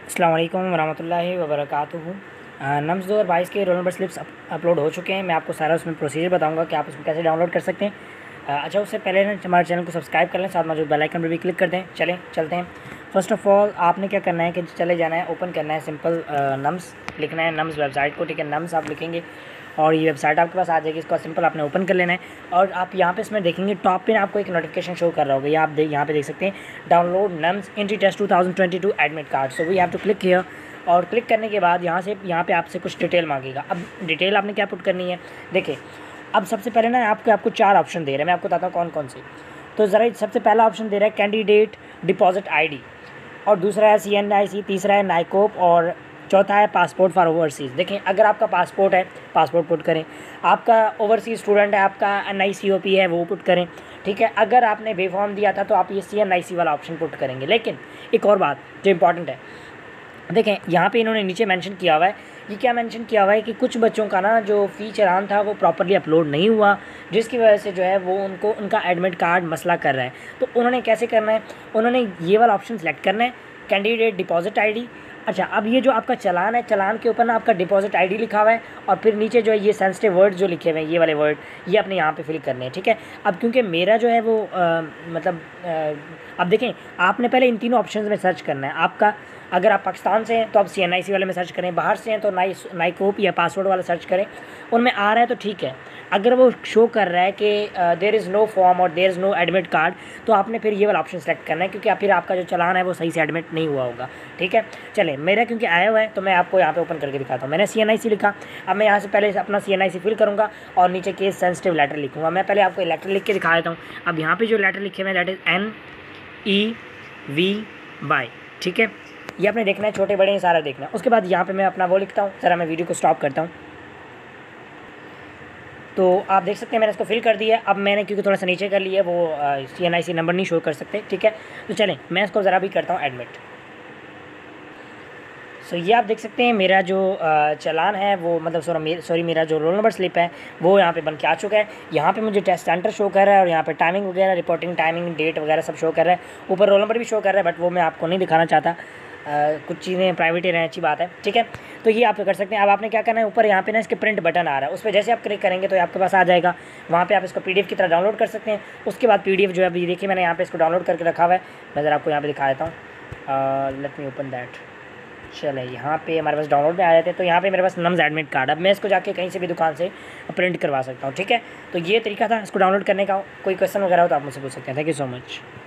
अस्सलाम वालेकुम वरहमतुल्लाहि वबरकातुहू। नम्स 2022 के रोल नंबर स्लिप्स अपलोड हो चुके हैं। मैं आपको सारा उसमें प्रोसीजर बताऊंगा कि आप उसमें कैसे डाउनलोड कर सकते हैं। अच्छा, उससे पहले ना हमारे चैनल को सब्सक्राइब कर लें, साथ मौजूद बेल आइकन पर भी क्लिक कर दें। चलते हैं। फ़र्स्ट ऑफ़ ऑल आपने क्या करना है कि चले जाना है, ओपन करना है, सिंपल नम्स लिखना है, नम्स वेबसाइट को। ठीक है, नम्स आप लिखेंगे और ये वेबसाइट आपके पास आ जाएगी। इसको सिंपल आपने ओपन कर लेना है और आप यहाँ पे इसमें देखेंगे टॉप पे आपको एक नोटिफिकेशन शो कर रहा होगा। ये आप यहाँ पे देख सकते हैं, डाउनलोड नम्स entry test 2022 admit card. So we have to click here. और क्लिक करने के बाद यहाँ पे आपसे कुछ डिटेल मांगेगा। अब डिटेल आपने क्या पुट करनी है, देखिए अब सबसे पहले ना आपको 4 ऑप्शन दे रहे हैं। मैं आपको बताता हूँ कौन कौन से। तो ज़रा सबसे पहला ऑप्शन दे रहा है कैंडिडेट डिपॉजिट आईडी, और दूसरा है CNIC, तीसरा है नाइकोप और चौथा है पासपोर्ट फॉर ओवरसीज़। देखें, अगर आपका पासपोर्ट है, पासपोर्ट पुट करें। आपका ओवरसीज़ स्टूडेंट है, आपका NICOP है, वो पुट करें। ठीक है, अगर आपने बे फॉर्म दिया था तो आप ये CNIC वाला ऑप्शन पुट करेंगे। लेकिन एक और बात जो इंपॉर्टेंट है, देखें यहाँ पे इन्होंने नीचे मेंशन किया हुआ है। ये क्या मेंशन किया हुआ है कि कुछ बच्चों का ना जो फ़ी चालान था वो प्रॉपरली अपलोड नहीं हुआ, जिसकी वजह से जो है वो उनका एडमिट कार्ड मसला कर रहा है। तो उन्होंने कैसे करना है, उन्होंने ये वाला ऑप्शन सेलेक्ट करना है, कैंडिडेट डिपॉजिट आईडी। अच्छा, अब ये जो आपका चालान है, चालान के ऊपर ना आपका डिपॉजिट आईडी लिखा हुआ है और फिर नीचे जो है ये सेंसिटिव वर्ड जो लिखे हुए हैं, ये वाले वर्ड, ये अपने यहाँ पे फिल करने हैं। ठीक है, अब क्योंकि मेरा जो है वो अब देखें, आपने पहले इन तीनों ऑप्शन में सर्च करना है। आपका अगर आप पाकिस्तान से हैं तो आप CNIC वाले में सर्च करें, बाहर से हैं तो नाइकोप या पासवर्ड वाला सर्च करें। उनमें आ रहा है तो ठीक है। अगर वो शो कर रहा है कि देयर इज़ नो फॉर्म और there is no admit card, तो आपने फिर ये वाला ऑप्शन सेलेक्ट करना है, क्योंकि फिर आपका जो चालान है वो सही से एडमिट नहीं हुआ होगा। ठीक है, चलें, मेरा क्योंकि आया हुआ है तो मैं आपको यहाँ पे ओपन करके दिखाता हूँ। मैंने CNIC लिखा। अब मैं यहाँ से पहले अपना CNIC फिल करूँगा और नीचे केस सेंसिटिव लेटर लिखूँगा। मैं पहले आपको लेटर लिख के दिखा देता हूँ। अब यहाँ पर जो लेटर लिखे हुए हैं दैट इज़ NEVY। ठीक है, ये आपने देखना है, छोटे बड़े सारा देखना है। उसके बाद यहाँ पे मैं अपना वो लिखता हूँ। ज़रा मैं वीडियो को स्टॉप करता हूँ। तो आप देख सकते हैं मैंने इसको फिल कर दिया है। अब मैंने क्योंकि थोड़ा सा नीचे कर लिया, वो CNIC नंबर नहीं शो कर सकते। ठीक है, तो चलें मैं इसको ज़रा भी करता हूँ एडमिट। सो ये आप देख सकते हैं मेरा जो चालान है वो सॉरी मेरा जो रोल नंबर स्लिप है वो यहाँ पे बन के आ चुका है। यहाँ पे मुझे टेस्ट सेंटर शो कर रहा है और यहाँ पे टाइमिंग वगैरह, रिपोर्टिंग टाइमिंग, डेट वगैरह सब शो कर रहा है। ऊपर रोल नंबर भी शो कर रहा है, बट वो मैं आपको नहीं दिखाना चाहता। कुछ चीज़ें प्राइवेट ही रहें, अच्छी बात है। ठीक है, तो ये आप कर सकते हैं। अब आपने क्या करना है, ऊपर यहाँ पे ना इसके प्रिंट बटन आ रहा है, उस पर जैसे आप क्लिक करेंगे तो आपके पास आ जाएगा। वहाँ पे आप इसको PDF की तरह डाउनलोड कर सकते हैं। उसके बाद PDF जो है अभी देखिए मैंने यहाँ पे इसको डाउनलोड करके रखा हुआ है। मैं ज़रा आपको यहाँ पे दिखा देता हूँ। Let me open that. चले, यहाँ पे हमारे पास डाउनलोड में आ जाते हैं। तो यहाँ पे मेरे पास नम्स एडमिट कार्ड, अब मैं इसको जाके कहीं से भी दुकान से प्रिंट करवा सकता हूँ। ठीक है, तो ये तरीका था इसको डाउनलोड करने का। कोई क्वेश्चन वगैरह हो तो आप मुझसे पूछ सकते हैं। Thank you so much.